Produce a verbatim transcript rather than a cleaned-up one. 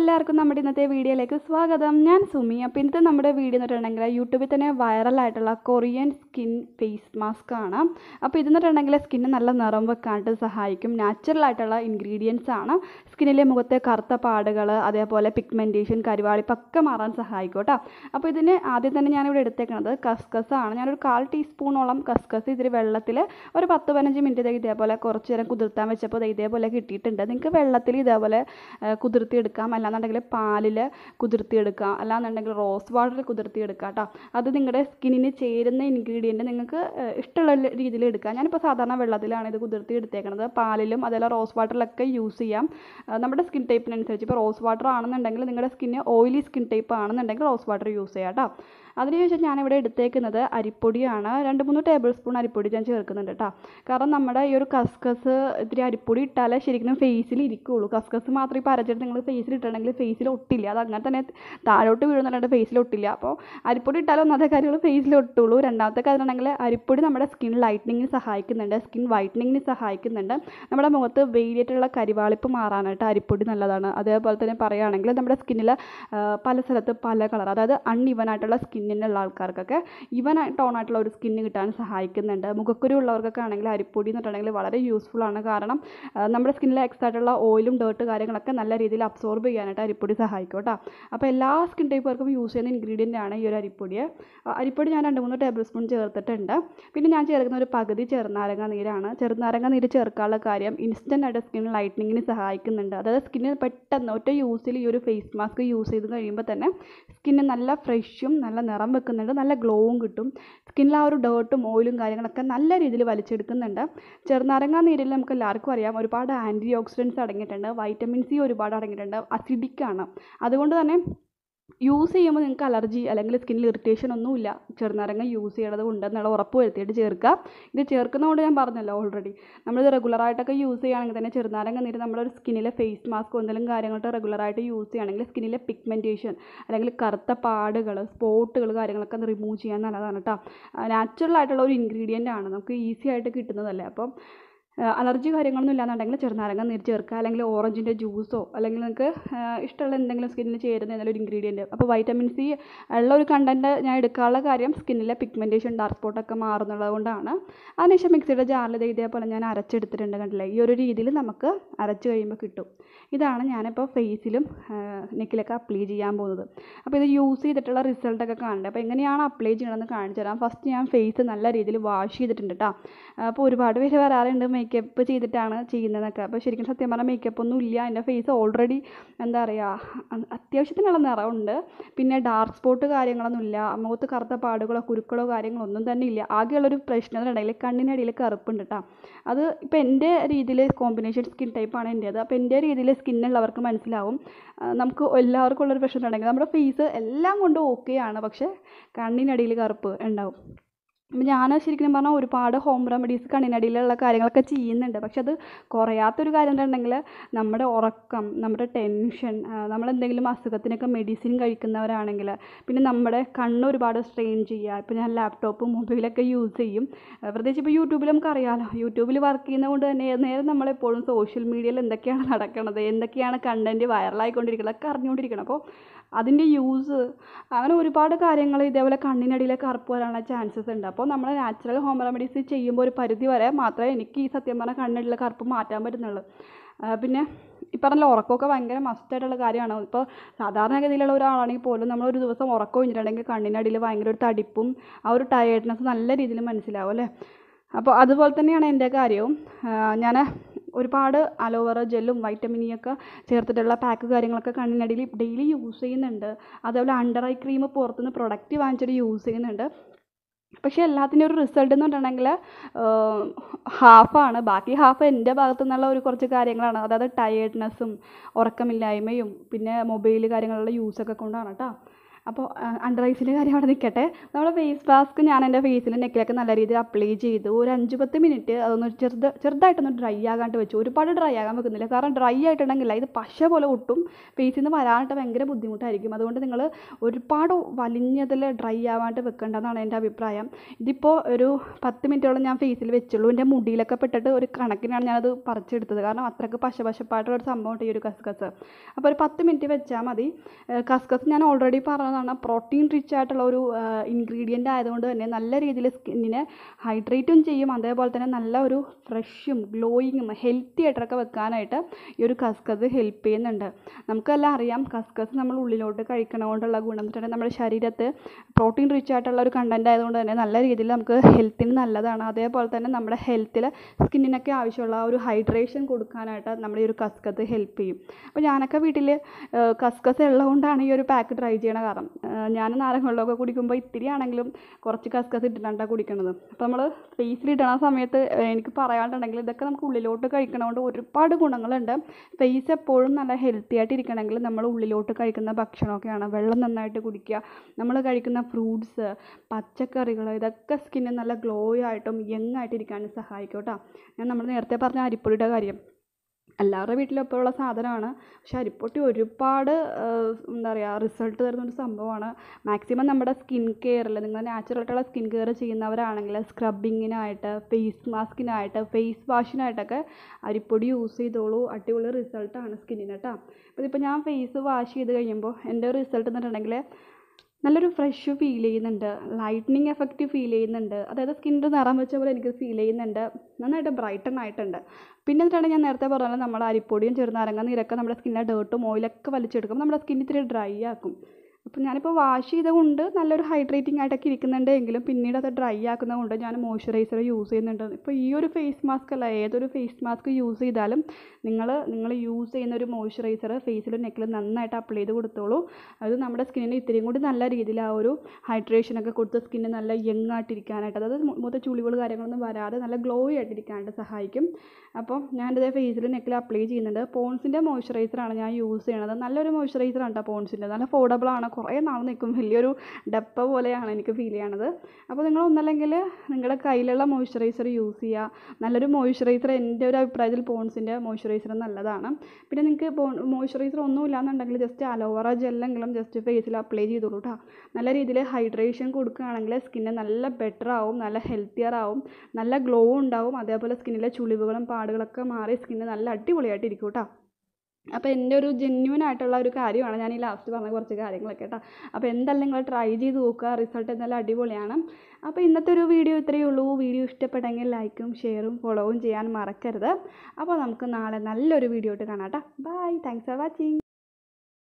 എല്ലാവർക്കും നമ്മുടെ ഇന്നത്തെ വീഡിയോയിലേക്ക് സ്വാഗതം. ഞാൻ സുമി. അപ്പോൾ ഇന്നത്തെ നമ്മുടെ വീഡിയോ എന്ന് പറഞ്ഞിട്ടുണ്ടെങ്കിൽ യൂട്യൂബിൽ തന്നെ വൈറലായിട്ടുള്ള കൊറിയൻ സ്കിൻ ഫേസ് മാസ്ക് ആണ്. അപ്പോൾ ഇതെന്ന് പറഞ്ഞിട്ടുണ്ടെങ്കിൽ സ്കിന്ന് നല്ല നിറം വെക്കാനായിട്ട് സഹായിക്കും. നാച്ചുറൽ ആയിട്ടുള്ള ഇൻഗ്രീഡിയൻസ് ആണ്. സ്കിന്നിലെ മുഖത്തെ കറുത്ത പാടുകൾ, അതേപോലെ പിഗ്മെൻറ്റേഷൻ, കരിവാളിപ്പൊക്കെ മാറാൻ സഹായിക്കും കേട്ടോ. അപ്പോൾ ഇതിന് ആദ്യം തന്നെ ഞാനിവിടെ എടുത്തേക്കുന്നത് കസ്കസ് ആണ്. ഞാനൊരു കാൽ ടീസ്പൂണോളം കസ്കസ് ഇതിൽ വെള്ളത്തിൽ ഒരു പത്ത് പതിനഞ്ച് മിനിറ്റ് ഇതേപോലെ കുറച്ച് നേരം കുതിർത്താൻ വെച്ചപ്പോൾ ഇതേപോലെ കിട്ടിയിട്ടുണ്ട്. നിങ്ങൾക്ക് വെള്ളത്തിൽ ഇതേപോലെ കുതിർത്തിയെടുക്കാം, അല്ലാന്നുണ്ടെങ്കിൽ പാലിൽ കുതിർത്തിയെടുക്കാം, അല്ലാന്നുണ്ടെങ്കിൽ റോസ് വാട്ടറിൽ കുതിർത്തിയെടുക്കാം കേട്ടോ. അത് നിങ്ങളുടെ സ്കിന്നിന് ചേരുന്ന ഇൻഗ്രീഡിയൻറ്റ് നിങ്ങൾക്ക് ഇഷ്ടമുള്ള രീതിയിൽ എടുക്കാം. ഞാനിപ്പോൾ സാധാരണ വെള്ളത്തിലാണ് ഇത് കുതിർത്തി എടുത്തേക്കുന്നത്. പാലിലും അതേപോലെ റോസ് വാട്ടറിലൊക്കെ യൂസ് ചെയ്യാം, നമ്മുടെ സ്കിൻ ടൈപ്പിനനുസരിച്ച്. ഇപ്പോൾ റോസ് വാട്ടർ ആണെന്നുണ്ടെങ്കിൽ നിങ്ങളുടെ സ്കിന്ന് ഓയിലി സ്കിൻ ടൈപ്പ് ആണെന്നുണ്ടെങ്കിൽ റോസ് വാട്ടർ യൂസ് ചെയ്യാം കേട്ടോ. അതിനുശേഷം ഞാനിവിടെ എടുത്തേക്കുന്നത് അരിപ്പൊടിയാണ്. രണ്ട് മൂന്ന് ടേബിൾ സ്പൂൺ അരിപ്പൊടി ഞാൻ ചേർക്കുന്നുണ്ട് കേട്ടോ. കാരണം നമ്മുടെ ഈ ഒരു കസ്കസ് ഇത്തിരി അരിപ്പൊടി ഇട്ടാലേ ശരിക്കും ഫേസിൽ ഇരിക്കുകയുള്ളൂ. കസ്കസ് മാത്രം ഇപ്പോൾ അരച്ചിട്ട് നിങ്ങൾ ഫേസിൽ ഇട്ടിട്ടുണ്ടെങ്കിൽ ഫേസിൽ ഒട്ടില്ല. അത് അങ്ങനെ തന്നെ താഴോട്ട് വീഴുന്നുണ്ട്, ഫേസിൽ ഒട്ടില്ല. അപ്പോൾ അരിപ്പൊടി ഇട്ടാലും ഒന്നാമത്തെ കാര്യങ്ങൾ ഫേസിൽ ഒട്ടുള്ളൂ. രണ്ടാമത്തെ കാര്യമാണെങ്കിൽ അരിപ്പൊടി നമ്മുടെ സ്കിൻ ലൈറ്റനിങ്ങിന് സഹായിക്കുന്നുണ്ട്, സ്കിൻ വൈറ്റനിങ്ങിന് സഹായിക്കുന്നുണ്ട്. നമ്മുടെ മുഖത്ത് വെയിലായിട്ടുള്ള കരിവാളിപ്പ് മാറാനായിട്ട് അരിപ്പൊടി നല്ലതാണ്. അതേപോലെ തന്നെ പറയുകയാണെങ്കിൽ നമ്മുടെ സ്കിന്നിൽ പല സ്ഥലത്ത് പല കളർ, അതായത് അൺഇവനായിട്ടുള്ള സ്കിൻ സ്കിന്നിനുള്ള ആൾക്കാർക്കൊക്കെ ഇവൻ ടോൺ ആയിട്ടുള്ള ഒരു സ്കിന്ന് കിട്ടാൻ സഹായിക്കുന്നുണ്ട്. മുഖക്കുരു ഉള്ളവർക്കൊക്കെ ആണെങ്കിൽ അരിപ്പൊടി എന്ന് പറഞ്ഞിട്ടുണ്ടെങ്കിൽ വളരെ യൂസ്ഫുൾ ആണ്. കാരണം നമ്മുടെ സ്കിന്നിൽ എക്സ്ട്രാ ആയിട്ടുള്ള ഓയിലും ഡേർട്ട് കാര്യങ്ങളൊക്കെ നല്ല രീതിയിൽ അബ്സോർബ് ചെയ്യാനായിട്ട് അരിപ്പൊടി സഹായിക്കും കേട്ടോ. അപ്പോൾ എല്ലാ സ്കിൻ ടൈപ്പുകാർക്കും യൂസ് ചെയ്യുന്ന ഇൻഗ്രീഡിയൻ്റ് ആണ് ഈ ഒരു അരിപ്പൊടി. അരിപ്പൊടി ഞാൻ രണ്ട് മൂന്ന് ടേബിൾ സ്പൂൺ ചേർത്തിട്ടുണ്ട്. പിന്നെ ഞാൻ ചേർക്കുന്ന ഒരു പകുതി ചെറുനാരങ്ങ നീരാണ്. ചെറുനാരങ്ങ നീര് ചേർക്കാനുള്ള കാര്യം ഇൻസ്റ്റൻ്റ് ആയിട്ട് സ്കിൻ ലൈറ്റനിങ്ങിന് സഹായിക്കുന്നുണ്ട്. അതായത് സ്കിന്നിന് പെട്ടെന്ന് ഒറ്റ യൂസിൽ ഈ ഒരു ഫേസ് മാസ്ക് യൂസ് ചെയ്ത് കഴിയുമ്പോൾ തന്നെ സ്കിന്ന് നല്ല ഫ്രഷും നല്ല നിറം വെക്കുന്നുണ്ട്, നല്ല ഗ്ലോവും കിട്ടും. സ്കിന്നിൽ ആ ഒരു ഡേർട്ടും ഓയിലും കാര്യങ്ങളൊക്കെ നല്ല രീതിയിൽ വലിച്ചെടുക്കുന്നുണ്ട്. ചെറുനാരങ്ങ നീരിൽ നമുക്ക് എല്ലാവർക്കും അറിയാം ഒരുപാട് ആൻറ്റി ഓക്സിഡൻസ് അടങ്ങിയിട്ടുണ്ട്, വൈറ്റമിൻ സി ഒരുപാട് അടങ്ങിയിട്ടുണ്ട്, അസിഡിക്കാണ്. അതുകൊണ്ട് തന്നെ യൂസ് ചെയ്യുമ്പോൾ നിങ്ങൾക്ക് അലർജി അല്ലെങ്കിൽ സ്കിന്നിൽ ഇറിറ്റേഷൻ ഒന്നുമില്ല. ചെറുനാരങ്ങ യൂസ് ചെയ്യണത് ഉണ്ടെന്നുള്ള ഉറപ്പ് വരുത്തിയിട്ട് ചേർക്കുക. ഇത് ചേർക്കുന്നതുകൊണ്ട് ഞാൻ പറഞ്ഞല്ലോ ഓൾറെഡി, നമ്മളിത് റെഗുലറായിട്ടൊക്കെ യൂസ് ചെയ്യുകയാണെങ്കിൽ തന്നെ ചെറുനാരങ്ങ നീര് നമ്മളൊരു സ്കിന്നിലെ ഫേസ് മാസ്കോ എന്തെങ്കിലും കാര്യങ്ങളൊക്കെ റെഗുലറായിട്ട് യൂസ് ചെയ്യുകയാണെങ്കിൽ സ്കിന്നിലെ പിഗ്മെൻറ്റേഷൻ അല്ലെങ്കിൽ കറുത്ത പാടുകൾ, സ്പോട്ടുകൾ കാര്യങ്ങളൊക്കെ ഒന്ന് റിമൂവ് ചെയ്യാൻ നല്ലതാണ് കേട്ടോ. നാച്ചുറൽ ആയിട്ടുള്ള ഒരു ഇൻഗ്രീഡിയൻ്റ് ആണ്, നമുക്ക് ഈസി ആയിട്ട് കിട്ടുന്നതല്ലേ. അപ്പം അലർജി കാര്യങ്ങളൊന്നും ഇല്ലാന്നുണ്ടെങ്കിൽ ചെറുനാരങ്ങ നീര് ചേർക്കുക, അല്ലെങ്കിൽ ഓറഞ്ചിൻ്റെ ജ്യൂസോ അല്ലെങ്കിൽ നിങ്ങൾക്ക് ഇഷ്ടമുള്ള എന്തെങ്കിലും സ്കിന്നിന് ചേരുന്ന എന്തെങ്കിലും ഒരു ഇൻഗ്രീഡിയൻറ്റ്. അപ്പോൾ വൈറ്റമിൻ സി ഉള്ള ഒരു കണ്ടൻറ്റ് ഞാൻ എടുക്കാനുള്ള കാര്യം സ്കിന്നിലെ പിഗ്മെൻറ്റേഷൻ ഡാർക്ക് സ്പോട്ടൊക്കെ മാറുന്നത് കൊണ്ടാണ്. അതിനുശേഷം മിക്സിയുടെ ജാറിൽ ഇതേപോലെ ഞാൻ അരച്ചെടുത്തിട്ടുണ്ട്, കണ്ടില്ലേ. ഈ ഒരു രീതിയിൽ നമുക്ക് അരച്ച് കഴിയുമ്പോൾ കിട്ടും. ഇതാണ് ഞാനിപ്പോൾ ഫേസിലും നെക്കിലൊക്കെ അപ്ലൈ ചെയ്യാൻ പോകുന്നത്. അപ്പോൾ ഇത് യൂസ് ചെയ്തിട്ടുള്ള റിസൾട്ടൊക്കെ കാണണ്ടേ. അപ്പോൾ എങ്ങനെയാണ് അപ്ലൈ ചെയ്യണമെന്ന് കാണിച്ചു തരാം. ഫസ്റ്റ് ഞാൻ ഫേസ് നല്ല രീതിയിൽ വാഷ് ചെയ്തിട്ടുണ്ട് കേട്ടോ. അപ്പോൾ ഒരുപാട് പേര് വരാറുണ്ട് മേക്കപ്പ് ചെയ്തിട്ടാണ് ചെയ്യുന്നതൊക്കെ. അപ്പോൾ ശരിക്കും സത്യം പറഞ്ഞാൽ മേക്കപ്പ് ഒന്നും ഇല്ല, എൻ്റെ ഫേസ് ഓൾറെഡി എന്താ പറയുക അത്യാവശ്യത്തിനുള്ള നിറമുണ്ട്, പിന്നെ ഡാർക്ക് സ്പോട്ട് കാര്യങ്ങളൊന്നുമില്ല, മുഖത്ത് കറുത്ത പാടുകളോ കുരുക്കളോ കാര്യങ്ങളോ ഒന്നും തന്നെ ഇല്ല. ആകെയുള്ളൊരു പ്രശ്നം എന്നുണ്ടെങ്കിൽ കണ്ണിനടിയിൽ കറുപ്പുണ്ട് കേട്ടോ. അത് ഇപ്പോൾ എൻ്റെ രീതിയിൽ കോമ്പിനേഷൻ സ്കിൻ ടൈപ്പാണ് എൻ്റേത്. അപ്പോൾ എൻ്റെ രീതിയിൽ സ്കിന്നുള്ളവർക്ക് മനസ്സിലാവും. നമുക്ക് എല്ലാവർക്കും ഉള്ളൊരു പ്രശ്നം ഉണ്ടെങ്കിൽ നമ്മുടെ ഫേസ് എല്ലാം കൊണ്ടും ഓക്കെയാണ്, പക്ഷേ കണ്ണിനടിയിൽ കറുപ്പ് ഉണ്ടാവും. അപ്പം ഞാൻ ശരിക്കും പറഞ്ഞാൽ ഒരുപാട് ഹോം റെമഡീസ് കണ്ണിനടിയിലുള്ള കാര്യങ്ങളൊക്കെ ചെയ്യുന്നുണ്ട്, പക്ഷെ അത് കുറയാത്തൊരു കാര്യം എന്താണെന്നുണ്ടെങ്കിൽ നമ്മുടെ ഉറക്കം, നമ്മുടെ ടെൻഷൻ, നമ്മളെന്തെങ്കിലും അസുഖത്തിനൊക്കെ മെഡിസിൻ കഴിക്കുന്നവരാണെങ്കിൽ, പിന്നെ നമ്മുടെ കണ്ണ് ഒരുപാട് സ്ട്രെയിൻ ചെയ്യുക. ഇപ്പോൾ ഞാൻ ലാപ്ടോപ്പ് മൊബൈലൊക്കെ യൂസ് ചെയ്യും, പ്രത്യേകിച്ച് ഇപ്പോൾ യൂട്യൂബിൽ നമുക്കറിയാമല്ലോ. യൂട്യൂബിൽ വർക്ക് ചെയ്യുന്നത് കൊണ്ട് തന്നെ നേരെ നമ്മളെപ്പോഴും സോഷ്യൽ മീഡിയയിൽ എന്തൊക്കെയാണ് നടക്കുന്നത്, എന്തൊക്കെയാണ് കണ്ടൻറ്റ് വൈറലായിക്കൊണ്ടിരിക്കുന്നത് ഒക്കെ അറിഞ്ഞുകൊണ്ടിരിക്കണം. അപ്പോൾ അതിൻ്റെ യൂസ് അങ്ങനെ ഒരുപാട് കാര്യങ്ങൾ ഇതേപോലെ കണ്ണിനടിയിലെ കറുപ്പ് വരാനുള്ള ചാൻസസ് ഉണ്ട്. അപ്പോൾ നമ്മൾ നാച്ചുറൽ ഹോം റെമഡീസ് ചെയ്യുമ്പോൾ ഒരു പരിധി വരെ മാത്രമേ എനിക്ക് ഈ സത്യം പറഞ്ഞാൽ കണ്ണിനടിയിലെ കറുപ്പ് മാറ്റാൻ പറ്റുന്നുള്ളൂ. പിന്നെ ഈ പറഞ്ഞ ഉറക്കമൊക്കെ ഭയങ്കര മസ്റ്റായിട്ടുള്ള കാര്യമാണ്. ഇപ്പോൾ സാധാരണഗതിയിലുള്ള ഒരാളാണെങ്കിൽ പോലും നമ്മൾ ഒരു ദിവസം ഉറക്കം കഴിഞ്ഞിട്ടുണ്ടെങ്കിൽ കണ്ണിനടിയിൽ ഭയങ്കര ഒരു തടിപ്പും ആ ഒരു ടയേർഡ്നെസ് നല്ല രീതിയിൽ മനസ്സിലാവും അല്ലേ. അപ്പോൾ അതുപോലെ തന്നെയാണ് എൻ്റെ കാര്യവും. ഞാൻ ഒരുപാട് അലോവേറ ജെല്ലും വൈറ്റമിൻ ഇ ഒക്കെ ചേർത്തിട്ടുള്ള പാക്ക് കാര്യങ്ങളൊക്കെ കണ്ണിനടിയിൽ ഡെയിലി യൂസ് ചെയ്യുന്നുണ്ട്. അതേപോലെ അണ്ടർ ഐ ക്രീം പുറത്തുനിന്ന് പ്രൊഡക്റ്റ് വാങ്ങിച്ചിട്ട് യൂസ് ചെയ്യുന്നുണ്ട്. പക്ഷേ എല്ലാത്തിൻ്റെ ഒരു റിസൾട്ട് എന്ന് പറഞ്ഞിട്ടുണ്ടെങ്കിൽ ഹാഫാണ്, ബാക്കി ഹാഫ് എൻ്റെ ഭാഗത്തു നിന്നുള്ള ഒരു കുറച്ച് കാര്യങ്ങളാണ്. അതായത് ടയേർഡ്നെസ്സും ഉറക്കമില്ലായ്മയും പിന്നെ മൊബൈൽ കാര്യങ്ങളുള്ള യൂസൊക്കെ കൊണ്ടാണ് കേട്ടോ. അപ്പോൾ അണ്ടർ ഐസിൻ്റെ കാര്യം അവിടെ നിൽക്കട്ടെ. നമ്മുടെ ഫേസ് മാസ്ക് ഞാൻ എൻ്റെ ഫേസിൽ നെക്കിലൊക്കെ നല്ല രീതിയിൽ അപ്ലൈ ചെയ്തു. ഒരു അഞ്ച് പത്ത് മിനിറ്റ് അതൊന്ന് ചെറുത് ചെറുതായിട്ടൊന്ന് ഡ്രൈ ആകാണ്ട് വെച്ചു. ഒരുപാട് ഡ്രൈ ആകാൻ വെക്കുന്നില്ല, കാരണം ഡ്രൈ ആയിട്ടുണ്ടെങ്കിൽ ഇത് പശ പോലെ ഒട്ടും, ഫേസിൽ നിന്ന് വരാനായിട്ട് ഭയങ്കര ബുദ്ധിമുട്ടായിരിക്കും. അതുകൊണ്ട് നിങ്ങൾ ഒരുപാട് വലിഞ്ഞതിൽ ഡ്രൈ ആവാണ്ട് വെക്കേണ്ടതെന്നാണ് എൻ്റെ അഭിപ്രായം. ഇതിപ്പോൾ ഒരു പത്ത് മിനിറ്റോളം ഞാൻ ഫേസിൽ വെച്ചുള്ളൂ. എൻ്റെ മുടിയിലൊക്കെ പെട്ടിട്ട് ഒരു കണക്കിനാണ് ഞാനത് പറിച്ചെടുത്തത്, കാരണം അത്രയ്ക്ക് പശ പശപ്പായിട്ടുള്ള ഒരു സംഭവം ഉണ്ട് ഈ ഒരു കസ്കസ്. അപ്പോൾ ഒരു പത്ത് മിനിറ്റ് വെച്ചാൽ മതി. കസ്കസ് ഞാൻ ഓൾറെഡി പറഞ്ഞതാണ്, പ്രോട്ടീൻ റിച്ച് ആയിട്ടുള്ള ഒരു ഇൻഗ്രീഡിയൻ്റ് ആയതുകൊണ്ട് തന്നെ നല്ല രീതിയിൽ സ്കിന്നിനെ ഹൈഡ്രേറ്റും ചെയ്യും. അതേപോലെ തന്നെ നല്ല ഒരു ഫ്രഷും ഗ്ലോയിങ്ങും ഹെൽത്തി ആയിട്ടൊക്കെ വെക്കാനായിട്ട് ഈ ഒരു കസ്കസ് ഹെൽപ്പ് ചെയ്യുന്നുണ്ട്. നമുക്കെല്ലാം അറിയാം, കസ്കസ് നമ്മൾ ഉള്ളിലോട്ട് കഴിക്കണതുകൊണ്ടുള്ള ഗുണം എന്ന് വെച്ചിട്ടുണ്ടെങ്കിൽ നമ്മുടെ ശരീരത്ത് പ്രോട്ടീൻ റിച്ച് ആയിട്ടുള്ള ഒരു കണ്ടൻറ്റ് ആയതുകൊണ്ട് തന്നെ നല്ല രീതിയിൽ നമുക്ക് ഹെൽത്തിന് നല്ലതാണ്. അതേപോലെ തന്നെ നമ്മുടെ ഹെൽത്തിൽ സ്കിന്നിനൊക്കെ ആവശ്യമുള്ള ഒരു ഹൈഡ്രേഷൻ കൊടുക്കാനായിട്ട് നമ്മുടെ ഈ ഒരു കസ്കസ് ഹെൽപ്പ് ചെയ്യും. അപ്പോൾ ഞാനൊക്കെ വീട്ടിൽ കസ്കസ് ഉള്ളതുകൊണ്ടാണ് ഈ ഒരു പാക്ക് ട്രൈ ചെയ്യണ. കാരണം ഞാൻ നാരങ്ങ വെള്ളമൊക്കെ കുടിക്കുമ്പോൾ ഇത്തിരി ആണെങ്കിലും കുറച്ച് കസ്കസ് ഇട്ടിട്ടാണ് കുടിക്കുന്നത്. അപ്പോൾ നമ്മൾ ഫേസിലിടണ സമയത്ത് എനിക്ക് പറയാനുണ്ടെങ്കിൽ ഇതൊക്കെ നമുക്ക് ഉള്ളിലോട്ട് കഴിക്കണതുകൊണ്ട് ഒരുപാട് ഗുണങ്ങളുണ്ട്. ഫേസ് എപ്പോഴും നല്ല ഹെൽത്തി ആയിട്ട് ഇരിക്കണമെങ്കിൽ നമ്മൾ ഉള്ളിലോട്ട് കഴിക്കുന്ന ഭക്ഷണമൊക്കെയാണ്. വെള്ളം നന്നായിട്ട് കുടിക്കുക, നമ്മൾ കഴിക്കുന്ന ഫ്രൂട്ട്സ്, പച്ചക്കറികൾ, ഇതൊക്കെ സ്കിന്നിന് നല്ല ഗ്ലോ ആയിട്ടും യങ് ആയിട്ട് ഇരിക്കാനും സഹായിക്കും കേട്ടോ. ഞാൻ നമ്മൾ നേരത്തെ പറഞ്ഞ അരിപ്പൊടിയുടെ കാര്യം എല്ലാവരുടെ വീട്ടിലും എപ്പോഴുള്ള സാധനമാണ്. പക്ഷെ അരിപ്പൊടി ഒരുപാട് എന്താ പറയുക റിസൾട്ട് തരുന്നൊരു സംഭവമാണ്. മാക്സിമം നമ്മുടെ സ്കിൻ കെയറിൽ നിങ്ങൾ നാച്ചുറലായിട്ടുള്ള സ്കിൻ കെയർ ചെയ്യുന്നവരാണെങ്കിൽ സ്ക്രബിങ്ങിനായിട്ട്, ഫേസ് മാസ്കിനായിട്ട്, ഫേസ് വാഷിനായിട്ടൊക്കെ അരിപ്പൊടി യൂസ് ചെയ്തോളൂ. അടിപൊളി റിസൾട്ടാണ് സ്കിന്നിന് കേട്ടോ. അപ്പോൾ ഇതിപ്പോൾ ഞാൻ ഫേസ് വാഷ് ചെയ്ത് കഴിയുമ്പോൾ എൻ്റെ റിസൾട്ട് എന്ന് പറഞ്ഞിട്ടുണ്ടെങ്കിൽ നല്ലൊരു ഫ്രഷ് ഫീൽ ചെയ്യുന്നുണ്ട്, ലൈറ്റനിങ് എഫക്റ്റ് ഫീൽ ചെയ്യുന്നുണ്ട്. അതായത് സ്കിന്നിൻ്റെ നിറം വെച്ച പോലെ എനിക്ക് ഫീൽ ചെയ്യുന്നുണ്ട്, നന്നായിട്ട് ബ്രൈറ്റൺ ആയിട്ടുണ്ട്. പിന്നെ എന്നിട്ടാണ് ഞാൻ നേരത്തെ പറഞ്ഞാൽ നമ്മൾ അരിപ്പൊടിയും ചെറുനാരങ്ങ നീരൊക്കെ നമ്മുടെ സ്കിന്നിലെ ഡേർട്ടും ഓയിലൊക്കെ വലിച്ചെടുക്കും, നമ്മുടെ സ്കിൻ ഇത്തിരി ഡ്രൈ ആക്കും. അപ്പോൾ ഞാനിപ്പോൾ വാഷ് ചെയ്തുകൊണ്ട് നല്ലൊരു ഹൈഡ്രേറ്റിംഗ് ആയിട്ടൊക്കെ ഇരിക്കുന്നുണ്ട്. എങ്കിലും പിന്നീട് അത് ഡ്രൈ ആക്കുന്നതുകൊണ്ട് ഞാൻ മോയ്സ്ചറൈസർ യൂസ് ചെയ്യുന്നുണ്ട്. ഇപ്പോൾ ഈ ഒരു ഫേസ് മാസ്ക് അല്ല, ഏതൊരു ഫേസ് മാസ്ക് യൂസ് ചെയ്താലും നിങ്ങൾ നിങ്ങൾ യൂസ് ചെയ്യുന്ന ഒരു മോയ്സ്ചറൈസർ ഫേസിലും നെക്കിലും നന്നായിട്ട് അപ്ലൈ ചെയ്ത് കൊടുത്തോളൂ. അത് നമ്മുടെ സ്കിന്നിന് ഇത്രയും കൂടി നല്ല രീതിയിൽ ആ ഒരു ഹൈഡ്രേഷനൊക്കെ കൊടുത്ത് സ്കിന്ന് നല്ല യങ് ആയിട്ടിരിക്കാനായിട്ട്, അതായത് മുഖത്തെ ചുളിവുകൾ കാര്യങ്ങളൊന്നും വരാതെ നല്ല ഗ്ലോ ആയിട്ടിരിക്കാനായിട്ട് സഹായിക്കും. അപ്പോൾ ഞാനിത് ഫേസിലും നെക്കിലും അപ്ലൈ ചെയ്യുന്നുണ്ട്. പോൺസിൻ്റെ മോയ്സ്ചറൈസറാണ് ഞാൻ യൂസ് ചെയ്യണത്. നല്ലൊരു മോയ്സ്ചറൈസറാണ് കേട്ടോ പോൺസിൻ്റെ, നല്ല അഫോർഡബിളാണ്, കുറേ നാൾ നിൽക്കും, വലിയൊരു ഡപ്പ പോലെയാണ് എനിക്ക് ഫീൽ ചെയ്യണത്. അപ്പോൾ നിങ്ങൾ ഒന്നല്ലെങ്കിൽ നിങ്ങളുടെ കയ്യിലുള്ള മോയ്സ്ചറൈസർ യൂസ് ചെയ്യുക. നല്ലൊരു മോയ്സ്ചറൈസർ എൻ്റെ ഒരു അഭിപ്രായത്തിൽ പോൺസിൻ്റെ മോയ്സ്ചറൈസർ നല്ലതാണ്. പിന്നെ നിങ്ങൾക്ക് മോയ്സ്ചറൈസർ ഒന്നും ഇല്ലാന്നുണ്ടെങ്കിൽ ജസ്റ്റ് അലോവേറ ജെല്ലെങ്കിലും ജസ്റ്റ് ഫേസിൽ അപ്ലൈ ചെയ്തോളൂ കേട്ടോ. നല്ല രീതിയിൽ ഹൈഡ്രേഷൻ കൊടുക്കുകയാണെങ്കിൽ സ്കിന്ന് നല്ല ബെറ്റർ ആവും, നല്ല ഹെൽത്തിയർ ആവും, നല്ല ഗ്ലോ ഉണ്ടാവും. അതേപോലെ സ്കിന്നിലെ ചുളിവുകളും പാടുകളൊക്കെ മാറി സ്കിന്ന് നല്ല അടിപൊളിയായിട്ട് ഇരിക്കും കേട്ടോ. അപ്പോൾ എൻ്റെ ഒരു ജെന്യുവൻ ആയിട്ടുള്ള ഒരു കാര്യമാണ് ഞാൻ ഈ ലാസ്റ്റ് പറഞ്ഞ കുറച്ച് കാര്യങ്ങളൊക്കെ കേട്ടോ. അപ്പോൾ എന്തായാലും നിങ്ങൾ ട്രൈ ചെയ്ത് നോക്കുക, റിസൾട്ട് എന്തായാലും അടിപൊളിയാണ്. അപ്പോൾ ഇന്നത്തെ ഒരു വീഡിയോ ഇത്രയേ ഉള്ളൂ. വീഡിയോ ഇഷ്ടപ്പെട്ടെങ്കിൽ ലൈക്കും ഷെയറും ഫോളോവും ചെയ്യാൻ മറക്കരുത്. അപ്പോൾ നമുക്ക് നാളെ നല്ലൊരു വീഡിയോ ആയിട്ട് കാണാം കേട്ടോ. Bye, thanks for watching.